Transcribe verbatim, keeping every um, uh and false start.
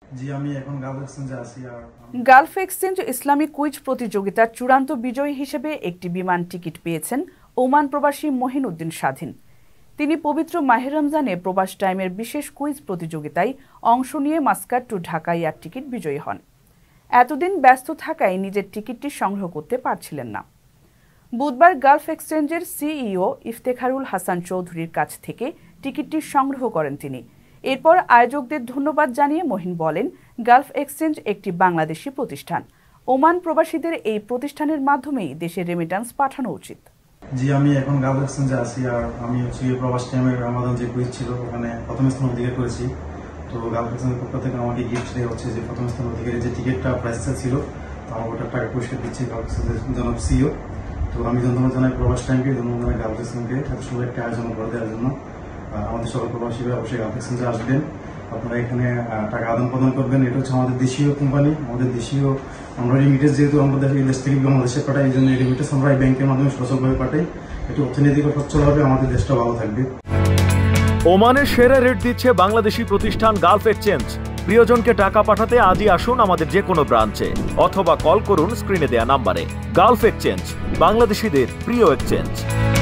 জি আমি এখন গালফ এক্সচেঞ্জে আছি। আর গালফ এক্সচেঞ্জ ইসলামিক কুইজ প্রতিযোগিতার চূড়ান্ত বিজয়ী হিসেবে একটি বিমান টিকিট পেয়েছেন ওমান প্রবাসী মহিন উদ্দিন স্বাধীন। তিনি পবিত্র মাহে রমজানে প্রবাস টাইমের বিশেষ কুইজ প্রতিযোগিতায় অংশ নিয়ে Muscat to Dhaka air ticket বিজয়ী হন। এতদিন ব্যস্ত থাকায় নিজের টিকিটটি সংগ্রহ করতে পারছিলেন না। বুধবার গালফ এক্সচেঞ্জের সিইও ইফতেখারুল হাসান চৌধুরীর কাছ থেকে টিকিটটি সংগ্রহ করেন তিনি। এরপর আয়োজকদের ধন্যবাদ জানিয়ে মহিন বলেন, গালফ এক্সচেঞ্জ একটি বাংলাদেশি প্রতিষ্ঠান। ওমান প্রবাসীদের এই প্রতিষ্ঠানের মাধ্যমেই দেশে রেমিট্যান্স পাঠানো উচিত। জি আমি এখন গালফ এক্সচেঞ্জে আছি। আর আমি হচ্ছে প্রবাস টাইমের আমাদের যে কুইজ ছিল ওখানে প্রথম স্থান অধিকার করেছি। তো গালফ এক্সচেঞ্জের পক্ষ থেকে আমাকে গিফট দেওয়া হচ্ছে যে প্রথম স্থান অধিকারী যে টিকিটটা প্রাইসটা ছিল, তো আমার ওটা টাকা পুরস্কার দিচ্ছে গালফ এক্সচেঞ্জের জনাব সিইও। তো আমি ধন্যবাদ জানাই প্রবাস টাইমকে, ধন্যবাদ জানাই গালফ এক্সচেঞ্জকে এত সুন্দর একটা আয়োজন করে দেওয়ার জন্য। আমাদের সকল প্রবাসীরা অবশ্যই গালফ এক্সচেঞ্জে আসবেন, আপনারা এখানে টাকা আদান প্রদান করবেন। এটা হচ্ছে আমাদের দেশীয় কোম্পানি, আমাদের দেশীয় আমরা রেমিটেন্স যেহেতু আমরা দেশ থেকে বাংলাদেশে পাঠাই, এই জন্য রেমিটেন্স আমরা এই ব্যাংকের মাধ্যমে সচলভাবে পাঠাই। একটু অর্থনৈতিক সচ্ছল হবে, আমাদের দেশটা ভালো থাকবে। ওমানের সেরা রেট দিচ্ছে বাংলাদেশি প্রতিষ্ঠান গালফ এক্সচেঞ্জ। প্রিয়জনকে টাকা পাঠাতে আজই আসুন আমাদের যে কোনো ব্রাঞ্চে অথবা কল করুন স্ক্রিনে দেয়া নাম্বারে। গালফ এক্সচেঞ্জ, বাংলাদেশিদের প্রিয় এক্সচেঞ্জ।